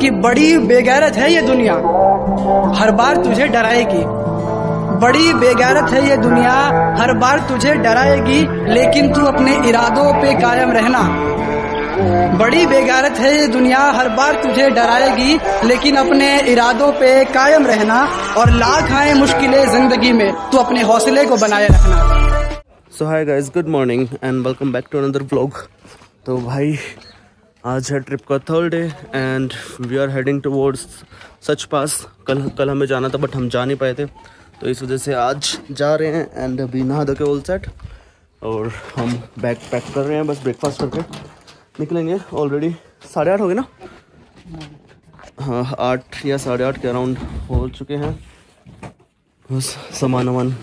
कि बड़ी बेगैरत है ये दुनिया, हर बार तुझे डराएगी। बड़ी बेगैरत है ये दुनिया, हर बार तुझे डराएगी, लेकिन तू अपने इरादों पे कायम रहना। बड़ी बेगैरत है ये दुनिया, हर बार तुझे डराएगी, लेकिन अपने इरादों पे कायम रहना। और लाख आए मुश्किलें जिंदगी में, तू अपने हौसले को बनाए रखना। So hi guys, good morning and welcome back to another vlog. तो भाई आज है ट्रिप का third day and we are heading towards Sach pass. कल हमें जाना था बट हम जा नहीं पाए थे, तो इस वजह से आज जा रहे हैं। एंड अभी नहा धो के ऑल सेट और हम बैग पैक कर रहे हैं, बस ब्रेकफास्ट करके निकलेंगे। ऑलरेडी 8:30 हो गए ना, हाँ 8 या 8:30 के अराउंड हो चुके हैं। बस सामान वामान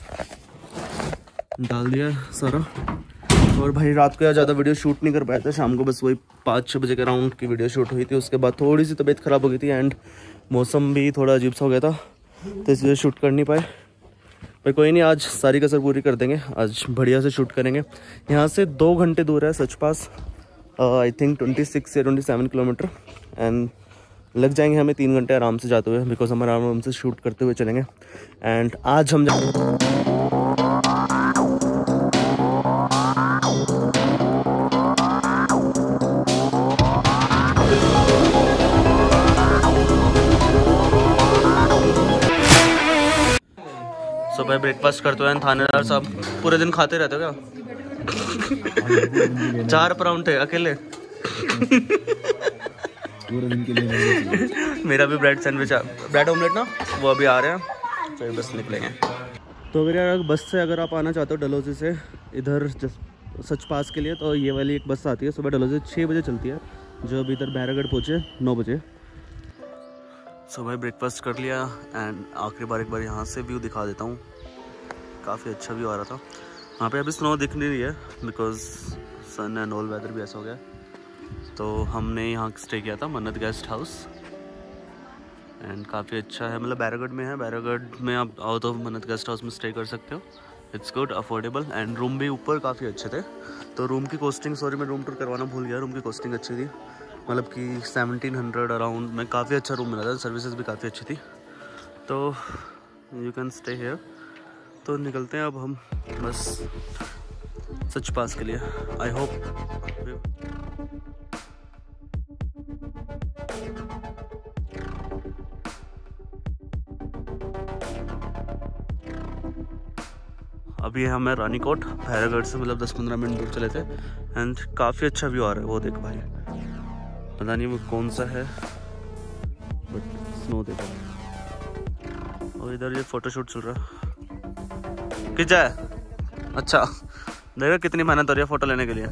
डाल दिया सारा। और भाई रात को यार ज़्यादा वीडियो शूट नहीं कर पाया था, शाम को बस वही 5-6 बजे के अराउंड की वीडियो शूट हुई थी। उसके बाद थोड़ी सी तबीयत ख़राब हो गई थी एंड मौसम भी थोड़ा अजीब सा हो गया था, तो इस वजह से शूट कर नहीं पाए। पर कोई नहीं, आज सारी कसर पूरी कर देंगे, आज बढ़िया से शूट करेंगे। यहाँ से 2 घंटे दूर है सच पास, आई थिंक 26 या 27 किलोमीटर, एंड लग जाएंगे हमें 3 घंटे आराम से जाते हुए, बिकॉज हम आराम से शूट करते हुए चलेंगे। एंड आज हम सुबह ब्रेकफास्ट करते हैं। थानेदार साहब पूरे दिन खाते रहते हो क्या? 4 पराउंठे अकेले पूरे दिन के लिए। मेरा भी ब्रेड सैंडविच, ब्रेड ऑमलेट ना, वो अभी आ रहे हैं, फिर बस निकलेंगे। तो अगर यार बस से अगर आप आना चाहते हो डलहौजी से इधर सच पास के लिए, तो ये वाली एक बस आती है सुबह डलहौजी 6 बजे चलती है, जो अभी इधर बैरागढ़ पहुँचे 9 बजे। सुबह ब्रेकफास्ट कर लिया एंड आखिरी बार एक बार यहाँ से व्यू दिखा देता हूँ। काफ़ी अच्छा व्यू आ रहा था वहाँ पे। अभी स्नो दिख नहीं रही है because sun and all weather भी ऐसा हो गया। तो हमने यहाँ स्टे किया था मन्नत गेस्ट हाउस, एंड काफ़ी अच्छा है, मतलब बैरागढ़ में है। बैरागढ़ में आप आओ तो मन्नत गेस्ट हाउस में स्टे कर सकते हो। It's good, affordable, and room भी ऊपर काफ़ी अच्छे थे। तो रूम की कॉस्टिंग, सॉरी मैं रूम टूर करवाना भूल गया, रूम की कॉस्टिंग अच्छी थी, मतलब कि 1700 अराउंड में काफ़ी अच्छा रूम मिला था। सर्विसेज भी काफ़ी अच्छी थी, तो यू कैन स्टे हेयर। तो निकलते हैं अब हम बस सच पास के लिए। आई होप अभी हम रानीकोट, भैरवगढ़ से मतलब 10-15 मिनट दूर चले थे एंड काफ़ी अच्छा व्यू आ रहा है। वो देख भाई, पता नहीं वो कौन सा है बट स्नो देखो। और इधर ये फोटोशूट चल रहा है, किस जाए। अच्छा देखो कितनी मेहनत हो रही है फोटो लेने के लिए।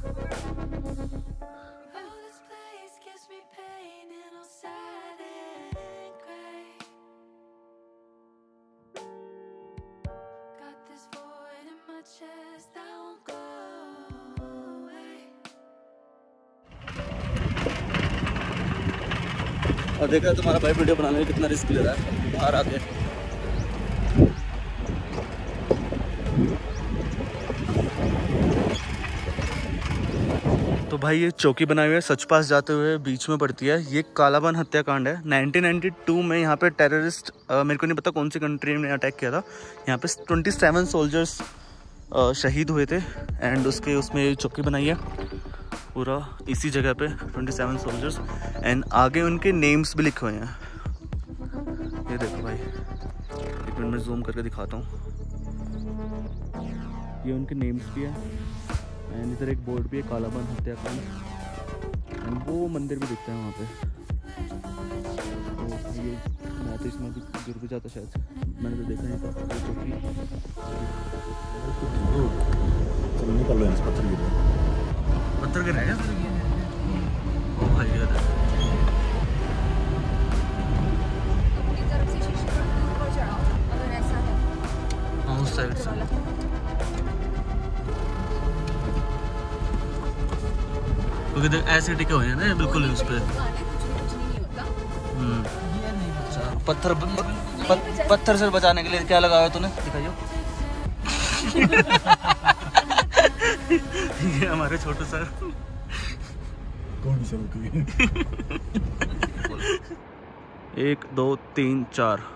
और देखा तुम्हारा भाई वीडियो बनाने में कितना रिस्क ले रहा है बाहर आके। तो भाई ये चौकी बनाई हुई है सच पास जाते हुए, बीच में पड़ती है। ये कालाबान हत्याकांड है 1992 में। यहाँ पे टेररिस्ट, मेरे को नहीं पता कौन सी कंट्री ने अटैक किया था। यहाँ पे 27 सोल्जर्स शहीद हुए थे एंड उसमें ये चौकी बनाई है पूरा इसी जगह पे, 27 सोल्जर्स, एंड आगे उनके नेम्स भी लिखे हुए हैं। ये देखो भाई, एक मिनट में जूम करके दिखाता हूँ। ये उनके नेम्स भी है एंड इधर एक बोर्ड भी है, कालाबान हत्याकांड, एंड वो मंदिर भी दिखता है वहाँ पे। तो ये मैं तो इसमें भी गिर भी जाता शायद, मैंने तो देखा नहीं था। पत्थर गिर रहे हैं ओ भाई यार। हाँ उस साइड से क्योंकि ऐसे टिके हुए हैं ना बिल्कुल उस पे। पत्थर से बचाने के लिए क्या लगाया तूने, दिखाइयो। ये हमारे छोटू सर। कौन सा 1 2 3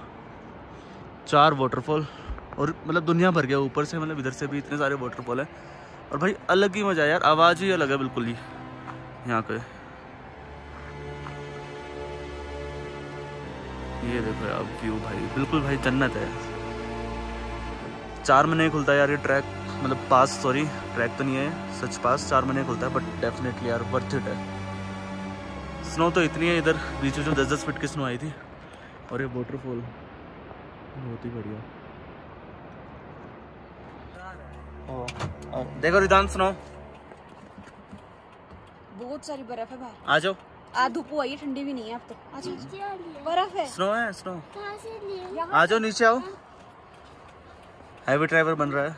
4 वाटरफॉल, और मतलब दुनिया भर गया ऊपर से, मतलब इधर से भी इतने सारे वाटरफॉल है। और भाई अलग ही मज़ा है यार, आवाज़ ही अलग है बिल्कुल ही यहाँ पे। ये देखो यार व्यू भाई, बिल्कुल भाई जन्नत है। 4 महीने खुलता है यार ये ट्रैक, मतलब पास, सॉरी ट्रैक तो नहीं है, सच पास 4 महीने खुलता है, बट डेफिनेटली यार वर्थ इट है। स्नो तो इतनी है इधर, बीच में जो 10-10 फीट की स्नो आई थी, और ये वाटरफॉल बहुत ही बढ़िया। देखो रिदान, स्नो बहुत सारी बर्फ है बाहर। आ जाओ। आज धूप आई है, ठंडी भी नहीं है अब तो। अच्छा बर्फ है, स्नो है, स्नो। आ जाओ नीचे आओ, हैवी ड्राइवर बन रहा है।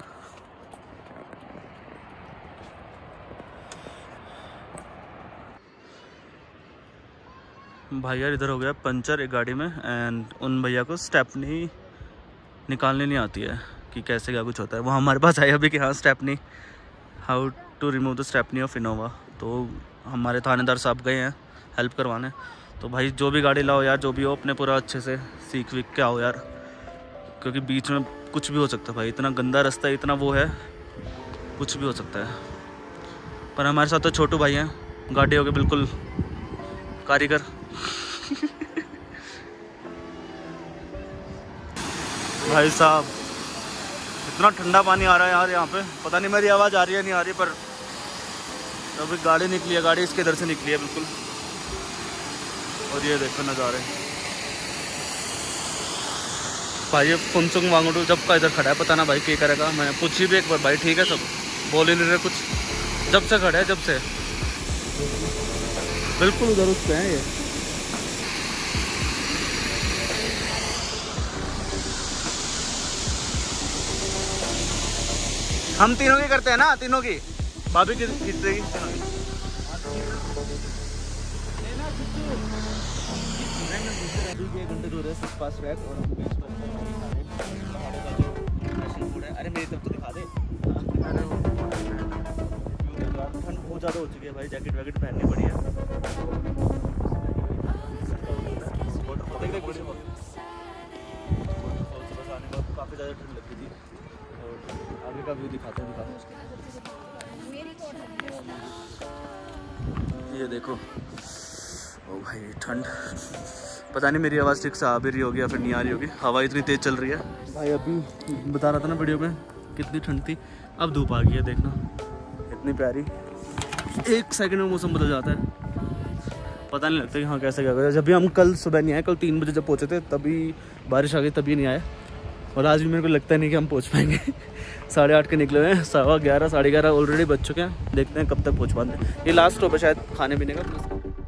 भाई यार इधर हो गया पंचर एक गाड़ी में, एंड उन भैया को स्टेपनी निकालने नहीं आती है कि कैसे क्या कुछ होता है। वो हमारे पास आया अभी कि हाँ stepney, how to remove the stepney of Innova. तो हमारे थानेदार साहब गए हैं हेल्प करवाने। तो भाई जो भी गाड़ी लाओ यार, जो भी हो, अपने पूरा अच्छे से सीख वीख के आओ यार, क्योंकि बीच में कुछ भी हो सकता है भाई, इतना गंदा रास्ता है, इतना वो है, कुछ भी हो सकता है। पर हमारे साथ तो छोटू भाई हैं, गाड़ियों के बिल्कुल कारीगर। भाई साहब इतना ठंडा पानी आ रहा है यार यहाँ पे, पता नहीं मेरी आवाज़ आ रही है नहीं आ रही, पर अभी गाड़ी निकली है, गाड़ी इसके इधर से निकली है बिल्कुल। और ये देखो नज़ारे भाई, ये फुनसुंग वांगडू जब का इधर खड़ा है, पता ना भाई क्या करेगा। मैंने पूछी भी एक बार, भाई ठीक है सब, बोल ही नहीं रहे कुछ, जब से खड़ा है जब से, बिल्कुल उधर उस पे है ये। हम तीनों की करते हैं ना, तीनों की, भाभी की खींच देगी। 1 घंटे दूर है पास ट्रैक, और हम बीच पर पहाड़ों का जो नेशनल फूड है। अरे मेरी तरफ तो दिखा दे। ठंड बहुत ज़्यादा हो चुकी है भाई, जैकेट वैकेट पहननी पड़ी है। बस आने के बाद काफ़ी ज़्यादा ठंड लगी थी, और आगे का व्यू दिखाते हैं। ये देखो, ओ भाई ठंड, पता नहीं मेरी आवाज़ ठीक से आ भी रही होगी या फिर नहीं आ रही होगी, हवा इतनी तेज़ चल रही है भाई। अभी बता रहा था ना वीडियो में कितनी ठंड थी, अब धूप आ गई है, देखना इतनी प्यारी, 1 सेकंड में मौसम बदल जाता है, पता नहीं लगता कि हाँ कैसे क्या करें। जब भी हम कल सुबह नहीं आए, कल 3 बजे जब पहुँचे थे तभी बारिश आ गई, तभी नहीं आए, और आज भी मेरे को लगता नहीं कि हम पहुँच पाएंगे। 8:30 के निकले हुए हैं, 11:15 11:30 ऑलरेडी बज चुके हैं, देखते हैं कब तक पहुँच पाते हैं। ये लास्ट स्टॉप है शायद खाने पीने का।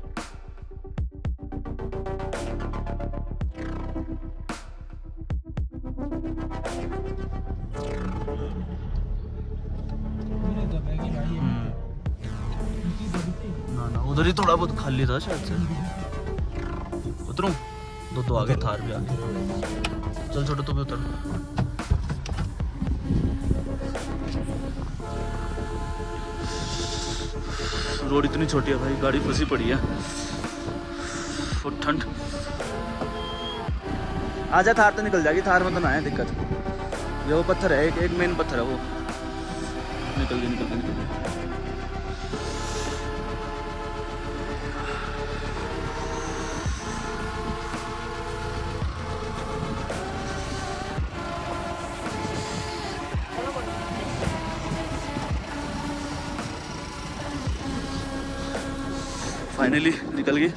ना उधर ही थोड़ा बहुत खाली था शायद से, उतरूं तो आगे थार भी आगे, चल छोटो तू भी उतर। रोड इतनी छोटी है भाई, गाड़ी फंसी पड़ी है, और ठंड। आजा, थार तो निकल जाएगी, थार में तो ना है दिक्कत। ये वो पत्थर है, एक मेन पत्थर है, वो निकल गई। फाइनली निकल गई।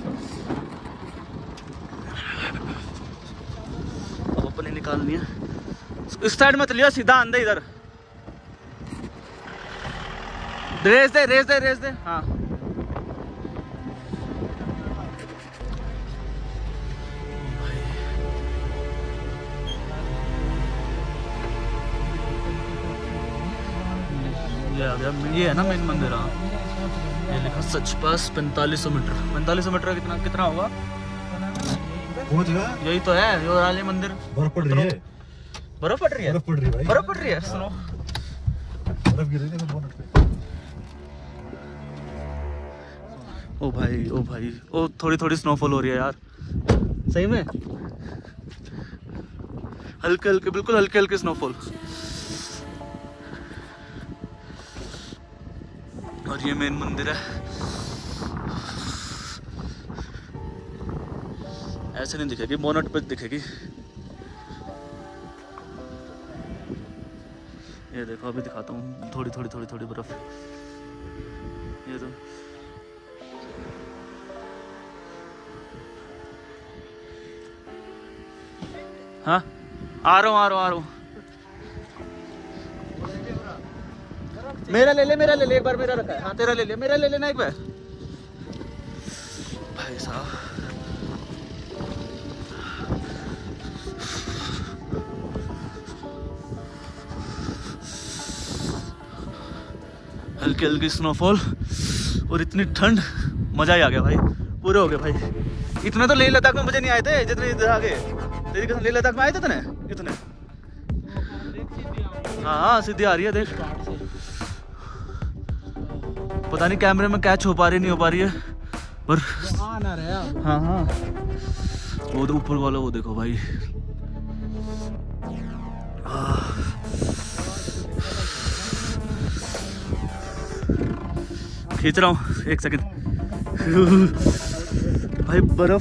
अब अपने निकालनी है, इस साइड मत लियो, सीधा अंदर इधर। रेस दे। हाँ ये आ गया, ये है ना मेन मंदिर। हाँ ये लिखा सच पास 4500 मीटर। 4500 मीटर कितना होगा? यही तो है ये वाले मंदिर। बर्फ पड़ रही है, बर्फ पड़ रही है, बर्फ पड़ रही है, सुनो बर्फ गिर रही है बोनट पे। ओ भाई ओ थोड़ी स्नोफॉल हो रही है यार, सही में हल्के हल्के, बिल्कुल हल्के हल्के स्नोफॉल। और ये मेन मंदिर है। ऐसे नहीं दिखेगी, बोनट पे दिखेगी। ये देखो अभी दिखाता हूँ, थोड़ी थोड़ी थोड़ी थोड़ी बर्फ। ये तो हाँ आ रहा हूँ। मेरा ले ले एक बार, मेरा रखा है। हाँ तेरा ले ले, मेरा ले लेना एक बार भाई साहब। हल्की हल्की स्नोफॉल और इतनी ठंड, मजा ही आ गया भाई, पूरे हो गए भाई। इतने तो लेह लद्दाख में मुझे नहीं आए थे जितने इधर आ गए। तेरी कसम, लेह लद्दाख में आए थे इतने। हाँ सीधी आ रही है देख, पता नहीं कैमरे में कैच हो पा रही नहीं हो पा रही है पर हाँ वो तो ऊपर वाला वो देखो भाई। खींच रहा हूँ, एक सेकंड भाई बर्फ।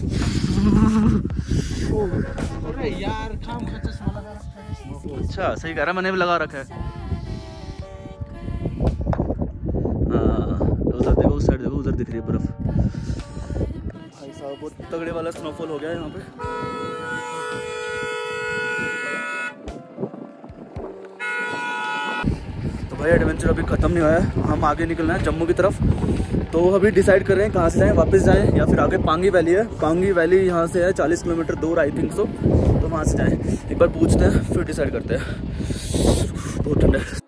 यार अच्छा सही कह रहा, मैंने भी लगा रखा है। उधर देखो, उस साइड देखो, उधर दिख रही है बर्फ। भाई साहब बहुत तगड़े वाला स्नोफॉल हो गया है यहाँ पे। तो भाई एडवेंचर अभी खत्म नहीं हुआ है, हम आगे निकलना है जम्मू की तरफ। तो अभी डिसाइड कर रहे हैं कहाँ से जाएं, वापस जाएं या फिर आगे पांगी वैली है। पांगी वैली यहाँ से है 40 किलोमीटर दूर आई थिंक सो, तो वहाँ से जाएं। एक बार पूछते हैं फिर डिसाइड करते हैं। बहुत ठंड है।